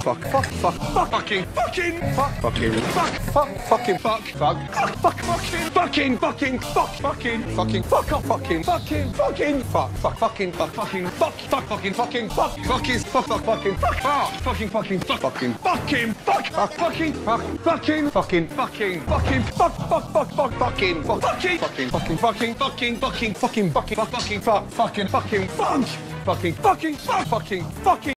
fuck, fuck, fuck, fuck, fucking, fucking, fuck, fucking, fuck, fuck, fucking, fuck, fuck, fuck, fuck, fucking, fucking, fuck, fucking, fucking, fuck up, fucking, fucking, fucking, fuck, fuck, fucking, fuck, fucking, fuck, fuck, fucking, fucking, fuck, fucking, fuck, fuck, fucking, fuck, fucking, fucking, fuck, fucking, fucking, fuck, fuck, fucking, fuck, fucking, fucking, fucking, fucking, fuck, fuck, fuck, fuck, fucking, fuck, fucking, fucking, fucking, fucking, fucking, fucking, fucking, fucking, fucking, fuck, fucking, fucking, fuck, fucking, fucking, fuck, fucking, fucking, fucking.